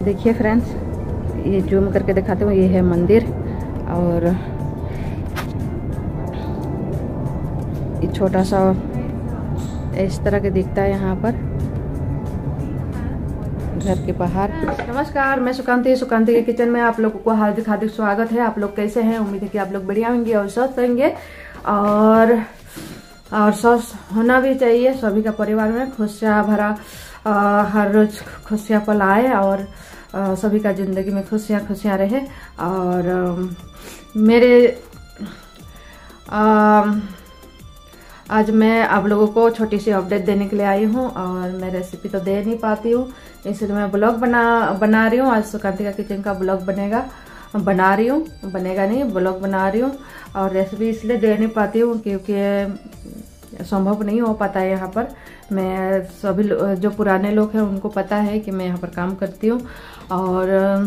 देखिए फ्रेंड्स, ये जूम करके दिखाते हूँ, ये है मंदिर और ये छोटा सा इस तरह के दिखता है यहाँ पर घर के बाहर। नमस्कार, मैं सुकांती के किचन में आप लोगों को हार्दिक हार्दिक स्वागत है। आप लोग कैसे हैं? उम्मीद है कि आप लोग बढ़िया होंगे और स्वस्थ रहेंगे और स्वस्थ होना भी चाहिए। सभी का परिवार में खुशियाँ भरा हर रोज खुशियाँ पल आए और सभी का जिंदगी में खुशियाँ रहे। और आज मैं आप लोगों को छोटी सी अपडेट देने के लिए आई हूँ और मैं रेसिपी तो दे नहीं पाती हूँ, इसलिए मैं ब्लॉग बना रही हूँ। आज सुकांती का किचन का ब्लॉग बनेगा और रेसिपी इसलिए दे नहीं पाती हूँ क्योंकि संभव नहीं हो पाता है यहाँ पर। मैं सभी जो पुराने लोग हैं उनको पता है कि मैं यहाँ पर काम करती हूँ और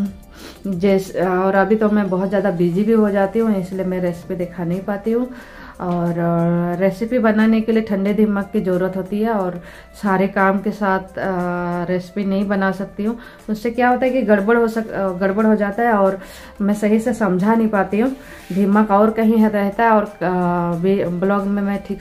अभी तो मैं बहुत ज़्यादा बिजी भी हो जाती हूँ, इसलिए मैं रेसिपी दिखा नहीं पाती हूँ। और रेसिपी बनाने के लिए ठंडे दिमाग की ज़रूरत होती है और सारे काम के साथ रेसिपी नहीं बना सकती हूँ। उससे क्या होता है कि गड़बड़ हो जाता है और मैं सही से समझा नहीं पाती हूँ, दिमाग और कहीं रहता है और ब्लॉग में मैं ठीक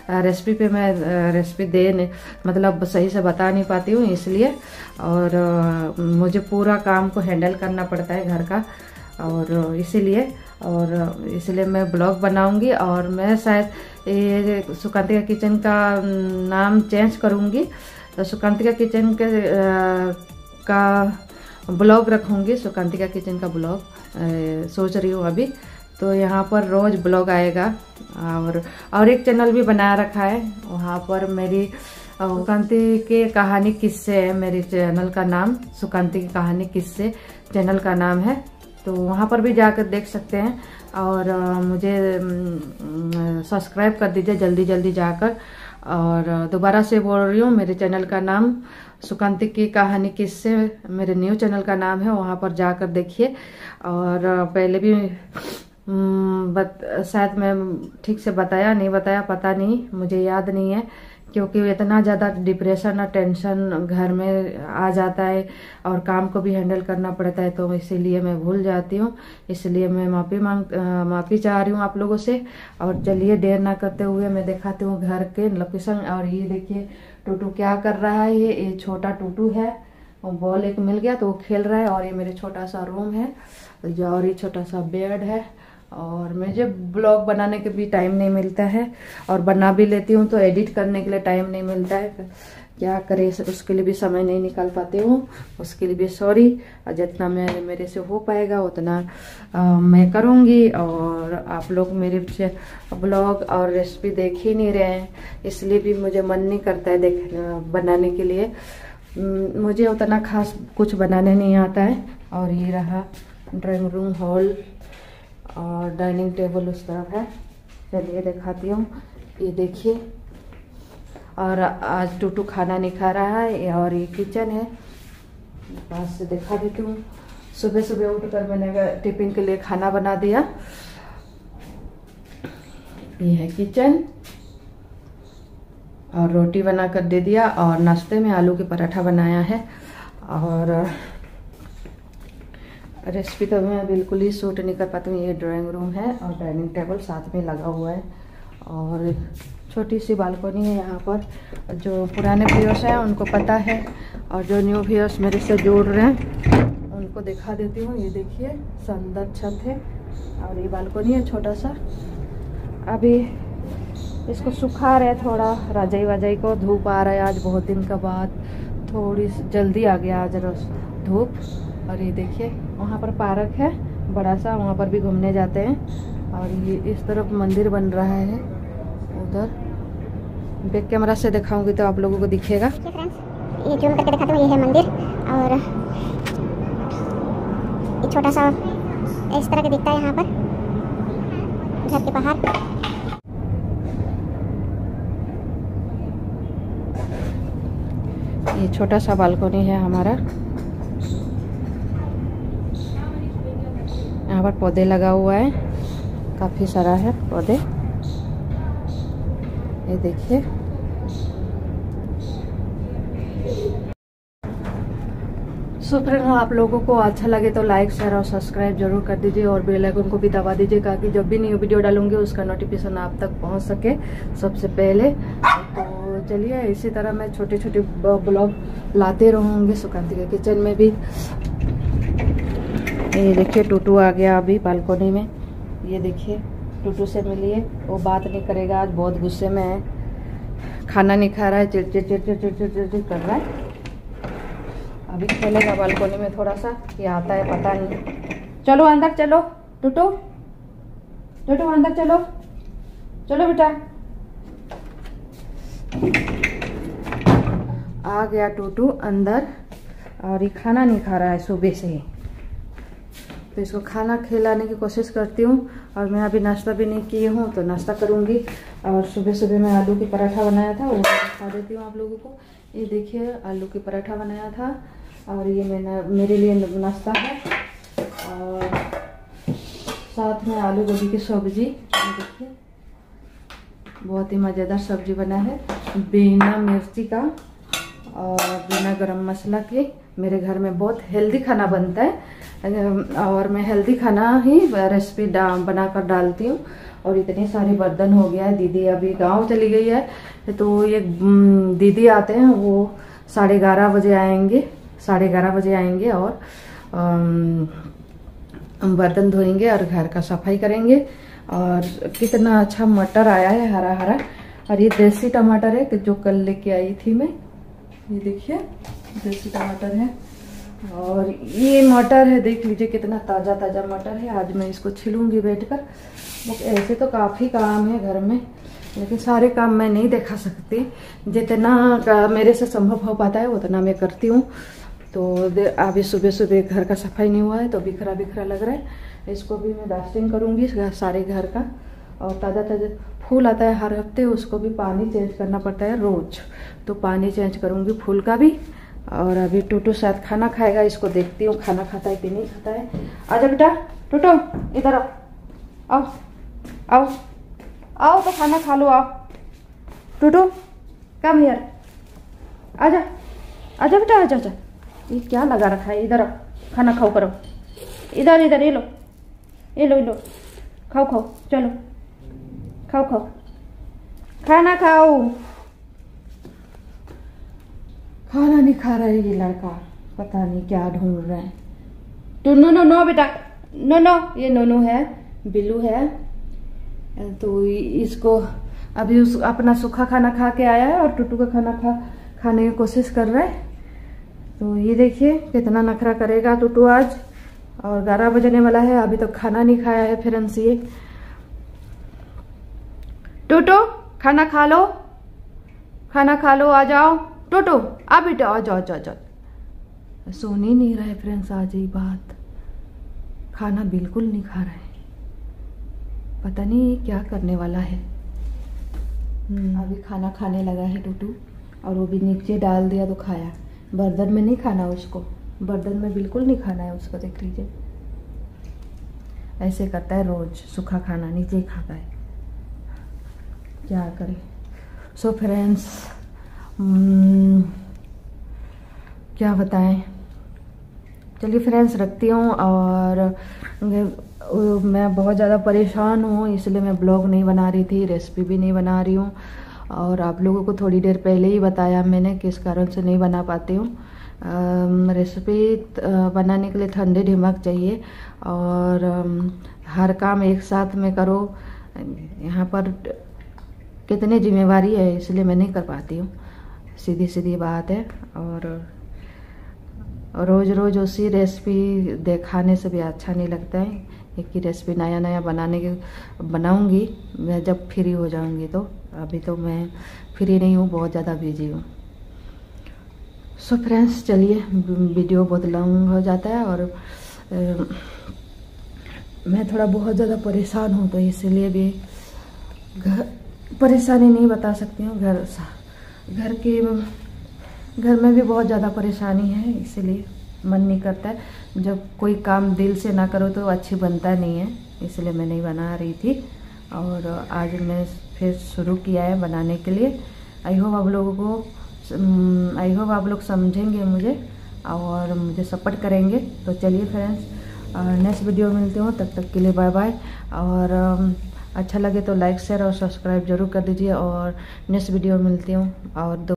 रेसिपी मतलब सही से बता नहीं पाती हूँ इसलिए। और मुझे पूरा काम को हैंडल करना पड़ता है घर का और इसलिए मैं ब्लॉग बनाऊंगी और मैं शायद ये सुकांती का किचन का नाम चेंज करूंगी, तो सुकांती का किचन का ब्लॉग रखूंगी। सुकांती का किचन का ब्लॉग सोच रही हूँ अभी, तो यहाँ पर रोज ब्लॉग आएगा। और एक चैनल भी बना रखा है, वहाँ पर मेरी सुकांती के कहानी किस्से है। मेरे चैनल का नाम सुकांती की कहानी किस्से चैनल का नाम है, तो वहाँ पर भी जाकर देख सकते हैं। और मुझे सब्सक्राइब कर दीजिए जल्दी जाकर। और दोबारा से बोल रही हूँ, मेरे चैनल का नाम सुकांती की कहानी किस्से मेरे न्यू चैनल का नाम है, वहाँ पर जाकर देखिए। और पहले भी शायद मैं ठीक से बताया पता नहीं, मुझे याद नहीं है क्योंकि इतना ज़्यादा डिप्रेशन और टेंशन घर में आ जाता है और काम को भी हैंडल करना पड़ता है, तो इसीलिए मैं भूल जाती हूँ। इसलिए मैं माफ़ी चाह रही हूँ आप लोगों से। और चलिए देर ना करते हुए मैं दिखाती हूँ घर के लोकेशन। और ये देखिए टूटू क्या कर रहा है। ये छोटा टूटू है, बॉल एक मिल गया तो वो खेल रहा है। और ये मेरे छोटा सा रूम है और ये छोटा सा बेड है। और मुझे ब्लॉग बनाने के भी टाइम नहीं मिलता है और बना भी लेती हूँ तो एडिट करने के लिए टाइम नहीं मिलता है। क्या करे, उसके लिए भी समय नहीं निकाल पाती हूँ, उसके लिए भी सॉरी। जितना मेरे से हो पाएगा उतना मैं करूँगी। और आप लोग मेरे ब्लॉग और रेसिपी देख ही नहीं रहे हैं, इसलिए भी मुझे मन नहीं करता है बनाने के लिए। मुझे उतना खास कुछ बनाने नहीं आता है। और ये रहा ड्राइंग रूम, हॉल और डाइनिंग टेबल उस तरफ है। चलिए दिखाती हूँ, ये देखिए। और आज टूटू खाना नहीं खा रहा है। और ये किचन है, पास से दिखा देती हूँ। सुबह उठकर मैंने टिफिन के लिए खाना बना दिया। ये है किचन और रोटी बना कर दे दिया और नाश्ते में आलू के पराठा बनाया है। और रेसिपी तो मैं बिल्कुल ही शूट नहीं कर पाती हूँ। ये ड्राइंग रूम है और डाइनिंग टेबल साथ में लगा हुआ है और छोटी सी बालकनी है यहाँ पर। जो पुराने व्यूअर्स हैं उनको पता है और जो न्यू व्यूअर्स मेरे से जुड़ रहे हैं उनको दिखा देती हूँ। ये देखिए सुंदर छत है और ये बालकनी है छोटा सा। अभी इसको सुखा रहे थोड़ा, रजाई को। धूप आ रहा है आज बहुत दिन के बाद, थोड़ी जल्दी आ गया आज धूप। और ये देखिए वहाँ पर पार्क है बड़ा सा, वहाँ पर भी घूमने जाते हैं। और ये इस तरफ मंदिर बन रहा है, उधर बैक कैमरा से दिखाऊंगी तो आप लोगों को दिखेगा। ये जूम करके दिखाता हूँ, ये है मंदिर और ये छोटा सा इस तरह का दिखता है यहाँ पर घर के बाहर। ये छोटा सा बालकनी है हमारा। यहाँ पर पौधे लगा हुआ है, काफ़ी सारा है पौधे। ये देखिए सो फ्रेंड, आप लोगों को अच्छा लगे तो लाइक शेयर और सब्सक्राइब जरूर कर दीजिए और बेल आइकन को भी दबा दीजिए ताकि जब भी न्यू वीडियो डालूंगी उसका नोटिफिकेशन आप तक पहुंच सके सबसे पहले। तो चलिए, इसी तरह मैं छोटे छोटे ब्लॉग लाते रहूँगी सुकांती के किचन में भी। ये देखिए टूटू आ गया अभी बालकोनी में। ये देखिए टूटू से मिलिए, वो बात नहीं करेगा, आज बहुत गुस्से में है, खाना नहीं खा रहा है, चिड़चिड़ चिड़चिड़ चिड़चिड़ चिड़चिड़ कर रहा है। अभी खेलेगा बालकोनी में थोड़ा सा, ये आता है पता नहीं। चलो अंदर चलो टूटू, टूटू अंदर चलो, चलो बेटा। आ गया टूटू अंदर और ये खाना नहीं खा रहा है सुबह से ही, तो इसको खाना खिलाने की कोशिश करती हूँ। और मैं अभी नाश्ता भी नहीं की हूँ तो नाश्ता करूँगी। और सुबह सुबह मैं आलू की पराठा बनाया था, वो दिखा देती हूँ आप लोगों को। ये देखिए आलू की पराठा बनाया था और ये मेरे लिए नाश्ता है। और साथ में आलू गोभी की सब्जी, देखिए बहुत ही मज़ेदार सब्जी बना है बिना मिर्ची का और बिना गरम मसाला के। मेरे घर में बहुत हेल्दी खाना बनता है और मैं हेल्दी खाना ही रेसिपी बनाकर डालती हूँ। और इतने सारे बर्तन हो गया है। दीदी अभी गांव चली गई है, तो ये दीदी आते हैं, वो 11:30 बजे आएंगे, 11:30 बजे आएंगे और बर्तन धोएंगे और घर का सफाई करेंगे। और कितना अच्छा मटर आया है, हरा हरा। और ये देसी टमाटर है कि जो कल लेके आई थी मैं, ये देखिए देसी टमाटर है। और ये मटर है, देख लीजिए कितना ताज़ा ताज़ा मटर है। आज मैं इसको छिलूंगी बैठकर। ऐसे तो काफ़ी काम है घर में, लेकिन सारे काम मैं नहीं दिखा सकती, जितना मेरे से संभव हो पाता है उतना मैं करती हूँ। तो अभी सुबह सुबह घर का सफाई नहीं हुआ है तो बिखरा बिखरा लग रहा है। इसको भी मैं डस्टिंग करूँगी सारे घर का। और ताज़ा ताज़ा फूल आता है हर हफ्ते, उसको भी पानी चेंज करना पड़ता है रोज़, तो पानी चेंज करूँगी फूल का भी। और अभी टूटू साथ खाना खाएगा, इसको देखती हूँ खाना खाता है कि नहीं खाता है। आजा बेटा टूटू, इधर आओ, आओ आओ आओ, तो खाना खा लो। आओ टूटू, कम हियर, आजा आजा बेटा, आजा आजा। ये क्या लगा रखा है, इधर आओ, खाना खाओ करो, इधर इधर, ये लो ये लो ये लो, खाओ खाओ, चलो खाओ खाओ, खाना खाओ। खाना नहीं खा रहा है ये लड़का, पता नहीं क्या ढूंढ रहा है। तो नो नो नो बेटा, नो नो, ये नोनू है, बिल्लू है। तो इसको अभी अपना सूखा खाना खा के आया है और टूटू का खाना खाने की कोशिश कर रहा है। तो ये देखिए कितना नखरा करेगा टूटू आज। और 11 बजने वाला है, अभी तो खाना नहीं खाया है फ्रेंड्स। ये टूटू खाना खा लो, खाना खा लो, आ जाओ टूटू, आ बेटा आ जाओ जाओ जाओ। सोने ही नहीं रहा है फ्रेंड्स आज ही बात, खाना बिल्कुल नहीं खा रहा है, पता नहीं क्या करने वाला है। अभी खाना खाने लगा है टूटू, और वो भी नीचे डाल दिया तो खाया। बर्तन में नहीं खाना उसको, बर्तन में बिल्कुल नहीं खाना है उसको, देख लीजिए ऐसे करता है रोज, सूखा खाना नीचे ही खाता है, क्या करे। सो फ्रेंड्स क्या बताएं। चलिए फ्रेंड्स रखती हूँ। और मैं बहुत ज़्यादा परेशान हूँ, इसलिए मैं ब्लॉग नहीं बना रही थी, रेसिपी भी नहीं बना रही हूँ। और आप लोगों को थोड़ी देर पहले ही बताया मैंने किस कारण से नहीं बना पाती हूँ। रेसिपी बनाने के लिए ठंडे दिमाग चाहिए और हर काम एक साथ में करो। यहाँ पर कितनी जिम्मेवारी है, इसलिए मैं नहीं कर पाती हूँ, सीधी सीधी बात है। और रोज़ रोज़ उसी रेसिपी दिखाने से भी अच्छा नहीं लगता है। एक ही रेसिपी नया नया बनाऊंगी मैं जब फ्री हो जाऊंगी। तो अभी तो मैं फ्री नहीं हूँ, बहुत ज़्यादा बिजी हूँ। सो फ्रेंड्स चलिए, वीडियो बहुत लॉन्ग हो जाता है और मैं थोड़ा बहुत ज़्यादा परेशान हूँ, तो इसलिए भी परेशानी नहीं बता सकती हूँ। घर में भी बहुत ज़्यादा परेशानी है, इसलिए मन नहीं करता है। जब कोई काम दिल से ना करो तो अच्छी बनता नहीं है, इसलिए मैं नहीं बना रही थी। और आज मैं फिर शुरू किया है बनाने के लिए। आई होप आप लोग समझेंगे मुझे और मुझे सपोर्ट करेंगे। तो चलिए फ्रेंड्स, नेक्स्ट वीडियो में मिलते हो, तब तक के लिए बाय बाय। और अच्छा लगे तो लाइक शेयर और सब्सक्राइब जरूर कर दीजिए, और नेक्स्ट वीडियो में मिलती हूँ और